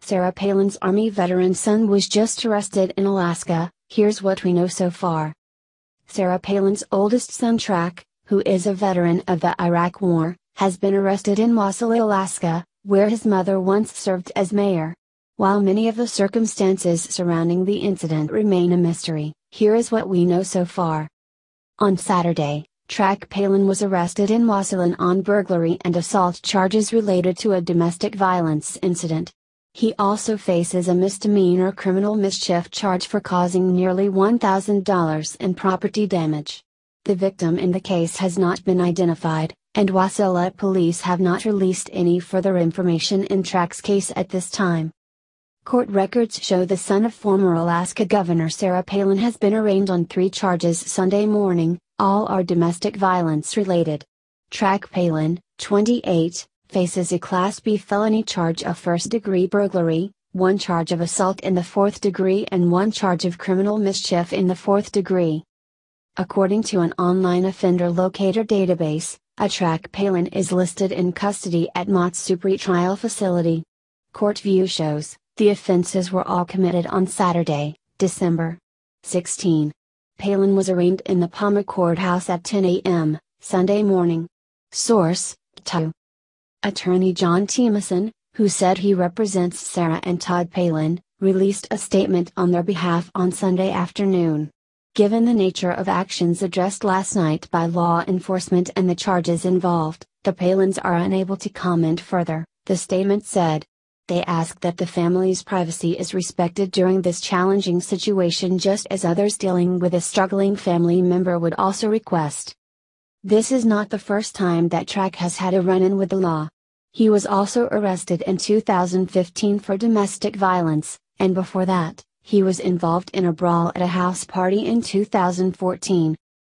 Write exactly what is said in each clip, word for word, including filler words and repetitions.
Sarah Palin's Army veteran son was just arrested in Alaska. Here's what we know so far. Sarah Palin's oldest son Track, who is a veteran of the Iraq War, has been arrested in Wasilla, Alaska, where his mother once served as mayor. While many of the circumstances surrounding the incident remain a mystery, here is what we know so far. On Saturday, Track Palin was arrested in Wasilla on burglary and assault charges related to a domestic violence incident. He also faces a misdemeanor criminal mischief charge for causing nearly one thousand dollars in property damage. The victim in the case has not been identified, and Wasilla police have not released any further information in Track's case at this time. Court records show the son of former Alaska Governor Sarah Palin has been arraigned on three charges Sunday morning, all are domestic violence related. Track Palin, twenty-eight, faces a Class B felony charge of first-degree burglary, one charge of assault in the fourth degree and one charge of criminal mischief in the fourth degree. According to an online offender locator database, a Track Palin is listed in custody at Mott's Supre Trial Facility. Court view shows, the offenses were all committed on Saturday, December sixteenth. Palin was arraigned in the Palmer Courthouse at ten a m Sunday morning. Source, two. Attorney John Timmerson, who said he represents Sarah and Todd Palin, released a statement on their behalf on Sunday afternoon. Given the nature of actions addressed last night by law enforcement and the charges involved, the Palins are unable to comment further, the statement said. They ask that the family's privacy is respected during this challenging situation just as others dealing with a struggling family member would also request. This is not the first time that Track has had a run-in with the law. He was also arrested in two thousand fifteen for domestic violence, and before that, he was involved in a brawl at a house party in two thousand fourteen.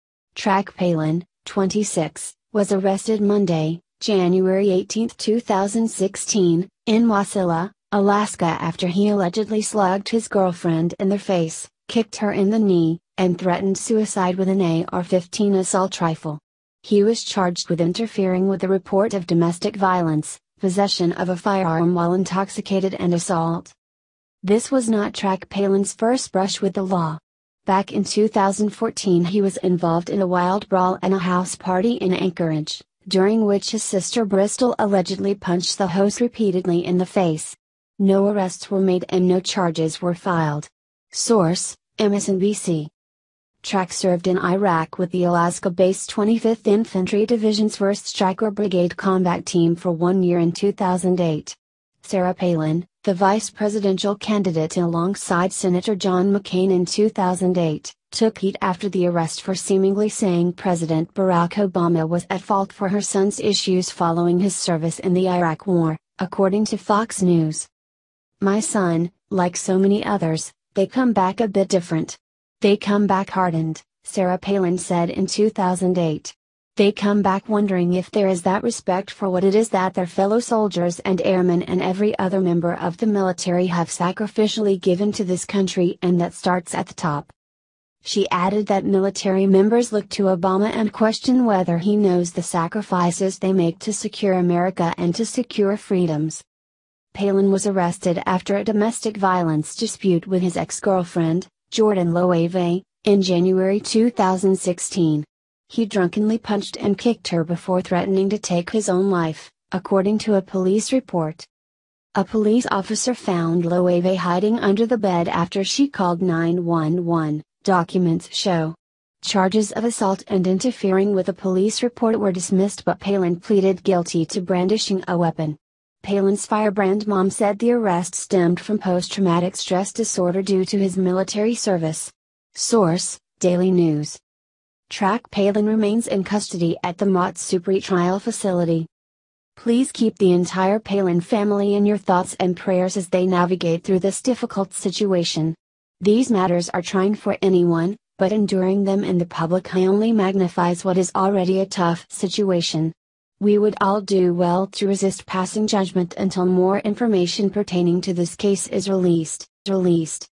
Track Palin, twenty-six, was arrested Monday, January eighteenth two thousand sixteen, in Wasilla, Alaska after he allegedly slugged his girlfriend in the face, kicked her in the knee, and threatened suicide with an A R fifteen assault rifle. He was charged with interfering with a report of domestic violence, possession of a firearm while intoxicated and assault. This was not Track Palin's first brush with the law. Back in two thousand fourteen he was involved in a wild brawl at a house party in Anchorage, during which his sister Bristol allegedly punched the host repeatedly in the face. No arrests were made and no charges were filed. Source, M S N B C. Track served in Iraq with the Alaska-based twenty-fifth Infantry Division's first Striker Brigade combat team for one year in two thousand eight. Sarah Palin, the vice presidential candidate alongside Senator John McCain in two thousand eight, took heat after the arrest for seemingly saying President Barack Obama was at fault for her son's issues following his service in the Iraq War, according to Fox News. My son, like so many others, they come back a bit different. They come back hardened, Sarah Palin said in two thousand eight. They come back wondering if there is that respect for what it is that their fellow soldiers and airmen and every other member of the military have sacrificially given to this country, and that starts at the top. She added that military members look to Obama and question whether he knows the sacrifices they make to secure America and to secure freedoms. Palin was arrested after a domestic violence dispute with his ex-girlfriend, Jordan Loewe, in January two thousand sixteen. He drunkenly punched and kicked her before threatening to take his own life, according to a police report. A police officer found Loewe hiding under the bed after she called nine one one, documents show. Charges of assault and interfering with a police report were dismissed, but Palin pleaded guilty to brandishing a weapon. Palin's firebrand mom said the arrest stemmed from post-traumatic stress disorder due to his military service. Source, Daily News. Track Palin remains in custody at the Mott's Supre Trial Facility. Please keep the entire Palin family in your thoughts and prayers as they navigate through this difficult situation. These matters are trying for anyone, but enduring them in the public eye only magnifies what is already a tough situation. We would all do well to resist passing judgment until more information pertaining to this case is released. released.